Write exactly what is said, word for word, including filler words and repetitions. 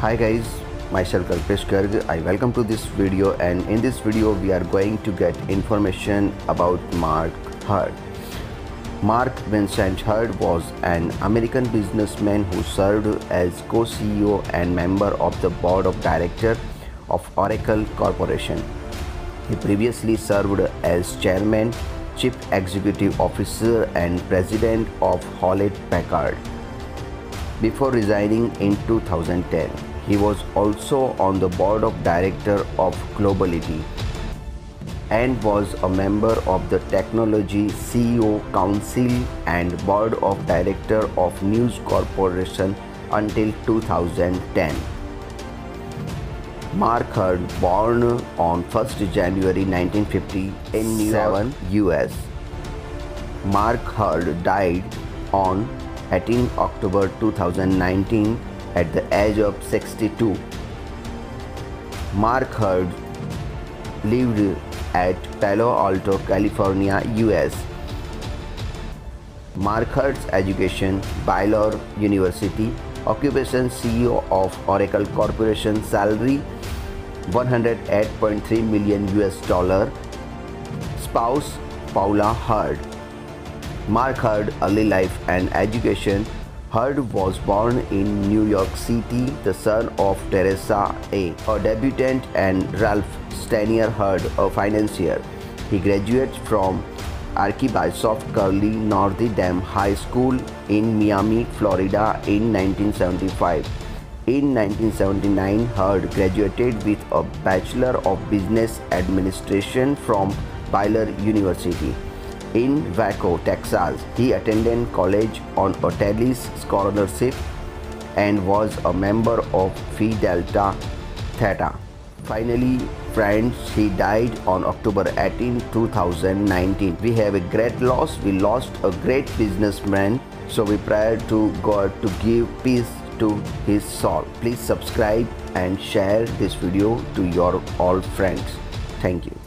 Hi guys, myself Kalpesh Garg. I welcome to this video, and in this video we are going to get information about Mark Hurd. Mark Vincent Hurd was an American businessman who served as co-C E O and member of the board of directors of Oracle Corporation. He previously served as chairman, chief executive officer and president of Hewlett-Packard. Before resigning in two thousand ten, he was also on the board of directors of Globality and was a member of the Technology C E O Council and board of directors of News Corporation until two thousand ten. Mark Hurd, born on first January nineteen fifty in New York, U S. Mark Hurd died on eighteenth October two thousand nineteen at the age of sixty-two. Mark Hurd lived at Palo, Alto, California, U S. Mark Hurd's education, Baylor University. Occupation, C E O of Oracle Corporation. Salary one hundred eight point three million U S dollar. Spouse, Paula Hurd. Mark Hurd early life and education. Hurd was born in New York City, the son of Teresa A., a debutante, and Ralph Stanier Hurd, a financier. He graduated from Archbishop Curly Notre Dame High School in Miami, Florida in nineteen seventy-five. In nineteen seventy-nine, Hurd graduated with a Bachelor of Business Administration from Baylor University. In Waco, Texas, he attended college on a Tallis scholarship and was a member of Phi Delta Theta. Finally, friends, he died on October eighteenth, two thousand nineteen. We have a great loss. We lost a great businessman. So we pray to God to give peace to his soul. Please subscribe and share this video to your all friends. Thank you.